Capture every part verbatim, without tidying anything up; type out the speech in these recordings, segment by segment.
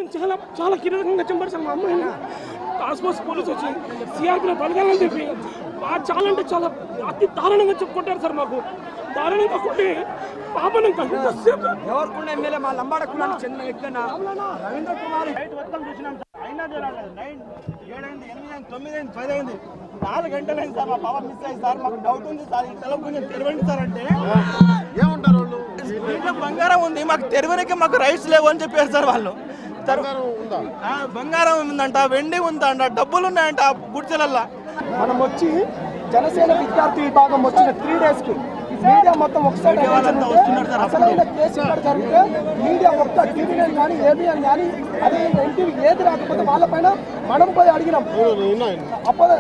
ఆమెను చాలా చాలా కీలకంగా చంపేశారు. మా అమ్మాయిని టాస్క్ ఫోర్స్ పోలీసు వచ్చి సిఆర్పీలో బలగాలని చెప్పి చాలా అంటే చాలా అతి దారుణంగా చెప్పుకుంటారు సార్. మాకు దారుణంగా కొట్టి పాపను ఎవరికుండా ఎమ్మెల్యే మా లంబాడ కులానికి చెందిన వ్యక్తి రవీంద్ర కుమార్ చూసినాం సార్. అయినా నైన్ ఏడైంది ఎనిమిది తొమ్మిది అయింది పది అయింది నాలుగు గంటలైంది సార్. మా పాప మిస్ అయింది సార్. మాకు డౌట్ ఉంది సార్. ఈ తల కొంచెం తెరవండి సార్ అంటే ఏమంటారు వాళ్ళు? దీంట్లో బంగారం ఉంది, మాకు తెరవనికి మాకు రైట్స్ లేవు అని చెప్పారు సార్ వాళ్ళు. బంగారం ఉందంట, వెండి ఉందంట, డబ్బులు ఉన్నాయంట గుడిసెలల్లా. మనం వచ్చి జనసేన విద్యార్థి విభాగం వచ్చిన త్రీ డేస్ కి మీడియా మొత్తం ఒకసారి అసలైన కేసు ఇక్కడ జరిగితే మీడియా ఒక్క టీవీ నైన్ కానీ ఏబిఎన్ కానీ అదే ఎన్టీవీ ఏది రాకపోతే వాళ్ళపైన మనం పోయి అడిగినాం. అప్పుడు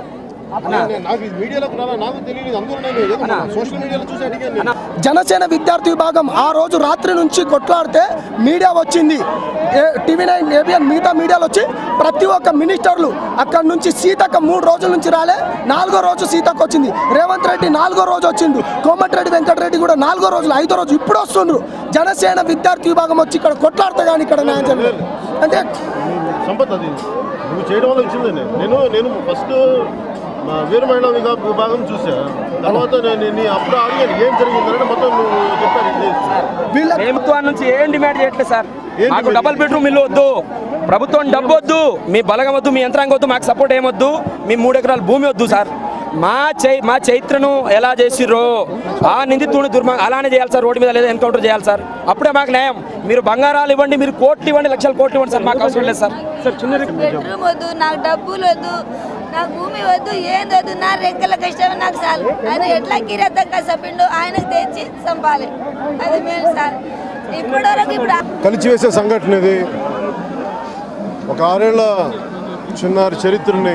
జనసేన విద్యార్థి విభాగం ఆ రోజు రాత్రి నుంచి కొట్లాడితే మీడియా వచ్చింది, టీవీ నైన్ ఏబిఎన్ మిగతా మీడియాలు వచ్చి ప్రతి ఒక్క మినిస్టర్లు అక్కడ నుంచి సీతక్క మూడు రోజుల నుంచి రాలే, నాలుగో రోజు సీతక్క వచ్చింది, రేవంత్ రెడ్డి నాలుగో రోజు వచ్చిండు, కోమటిరెడ్డి వెంకటరెడ్డి కూడా నాలుగో రోజులు ఐదో రోజు ఇప్పుడు వస్తుండ్రు. జనసేన విద్యార్థి విభాగం వచ్చి ఇక్కడ కొట్లాడితే కానీ ఇక్కడ న్యాయం జరగలేదు. అంటే సంపత్ అది నువ్వు చేయడం వల్ల వచ్చిందండి. నేను నేను ఫస్ట్ మా వీర మహిళా విభాగం చూసా, తర్వాత నేను అప్పుడు అడిగాను ఏం జరిగిందంటే మొత్తం నువ్వు చెప్పాను. ప్రభుత్వం నుంచి ఏం డిమాండ్ చేయట్లేదు సార్. మాకు డబల్ బెడ్రూమ్ ఇల్లు వద్దు, ప్రభుత్వం డబ్బు వద్దు, మీ బలగం వద్దు, మీ యంత్రాంగం వద్దు, మాకు సపోర్ట్ ఏమొద్దు, మీ మూడు ఎకరాల భూమి వద్దు సార్. మా చై మా చైత్రను ఎలా చేసిర్రో ఆ నిందితుడిని దుర్మ అలానే చేయాలి సార్. రోడ్డు మీద లేదా ఎన్కౌంటర్ చేయాలి సార్. అప్పుడే మాకు న్యాయం. మీరు బంగారాలు ఇవ్వండి, మీరు కోట్లు ఇవ్వండి, లక్షల కోట్లు ఇవ్వండి సార్, మాకు అవసరం లేదు సార్. బెడ్రూమ్ వద్దు, నాకు డబ్బులు వద్దు, నాకు భూమి వద్దు, ఏం వద్దు, నా రెక్కల కష్టం నాకు చాలు. ఆయన ఎట్లా కిరతంగా చంపిండు ఆయనకు తెచ్చి చంపాలి, అది మేము సార్. ఇప్పుడు వరకు ఇప్పుడు కలిసివేసే సంఘటన ఇది. ఒక ఆరేళ్ల చిన్నారి చరిత్రని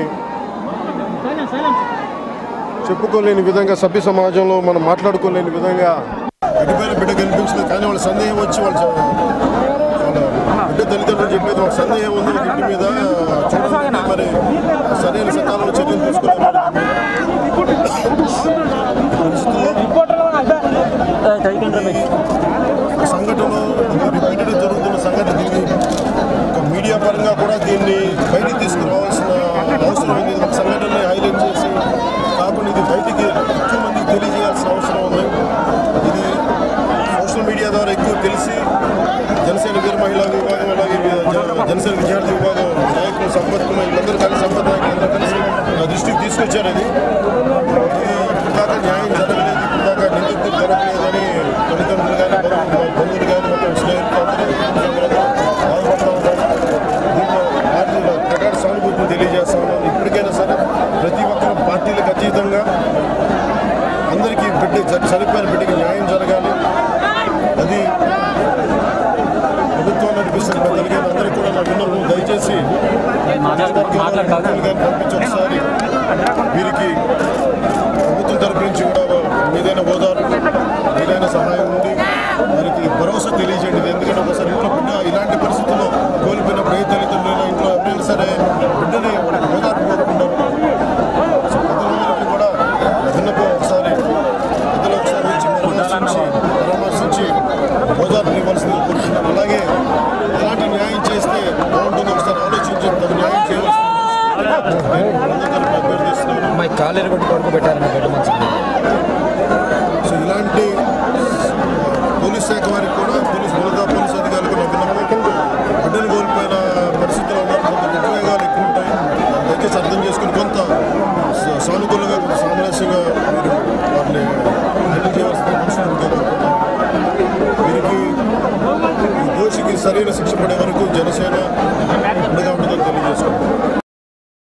చెప్పుకోలేని విధంగా, సభ్య సమాజంలో మనం మాట్లాడుకోలేని విధంగా ఎటుపైన బిడ్డ కనిపించలేదు. కానీ వాళ్ళ సందేహం వచ్చి వాళ్ళ బిడ్డ తల్లిదండ్రులు చెప్పేది ఒక సందేహం ఉంది ఇంటి మీద, చూడండి మరి సరైన సకాలంలో చర్యలు తీసుకోలేదు. సంఘటనలో రిపీటెడ్ జరుగుతున్న సంఘటన దీన్ని ఒక మీడియా పరంగా కూడా దీన్ని బయటికి తీసుకురావాల్సిన అవసరం ఉంది. ఒక సంఘటనని హైలైట్ చేసి కాకుండా ఇది బయటికి ఎక్కువ మందికి తెలియజేయాల్సిన అవసరం ఉంది. ఇది సోషల్ మీడియా ద్వారా ఎక్కువ తెలిసి జనసేన వీర మహిళా విభాగం అలాగే జనసేన విద్యార్థి విభాగం నాయకులు సంపత్ కుమార్ వీళ్ళందరూ కలిసి సంపత్ నాయకులు అందరూ కలిసి నా దృష్టికి తీసుకొచ్చారు. అది ఇప్పటిదాకా న్యాయం జరగలేదు, ఇప్పటిదాకా నిందితులు దొరకలేదని తల్లిదండ్రులు కానీ బంధువులు కానీ మొత్తం స్నేహితులు అందరూ బాధపడుతూ ఉంటారు. దీంట్లో పార్టీల ప్రకార సానుభూతిని తెలియజేస్తా ఉన్నాను. ఇప్పటికైనా సరే ప్రతి ఒక్కరు పార్టీలకు అతీతంగా అందరికీ బిడ్డ చనిపోయిన బిడ్డకి న్యాయం జరగాలి. అది ప్రభుత్వం నడిపిస్తున్న పెద్దలకి అందరికీ కూడా నా విన్నపం, దయచేసి పంపించి ఒకసారి వీరికి ప్రభుత్వం తరపు నుంచి కూడా ఏదైనా ఓదార్పు ఏదైనా సహాయం ఉంది వారికి భరోసా తెలియజేయండి. ఎందుకంటే ఒకసారి ఇంట్లో బిడ్డ ఇలాంటి పరిస్థితుల్లో కోల్పోయినప్పుడు ఏ తల్లిదండ్రులైనా ఇంట్లో ఎవరైనా సరే బిడ్డని ఓదార్పు కోరుకుంటారు. పెద్దలందరికీ కూడా విన్నపం ఒకసారి పెద్దలు ఒకసారి వచ్చి పరామర్శించి పరామర్శించి ఓదార్పు ఇవ్వాల్సింది కోరుకుంటున్నాను. అలాగే ఎలాంటి న్యాయం చేస్తే బాగుంటుందో ఒకసారి ఆలోచించి తగు న్యాయం చేయవలసింది సో ఇలాంటి పోలీస్ శాఖ వారికి కూడా పోలీస్ ఉన్నత పోలీస్ అధికారులకు నమ్మకం బిడ్డను కోల్పోయిన పరిస్థితుల్లో ఉన్నారు. కొంత ఉద్వేగాలు ఎక్కువ ఉంటాయి. దయచేసి అర్థం చేసుకుని కొంత సానుకూలంగా కొంత సామరస్యంగా మీరు వారిని హ్యాండిల్ చేయవలసిన పరిస్థితి. వీరికి ఈ దోషికి సరైన శిక్ష పడే వరకు జనసేన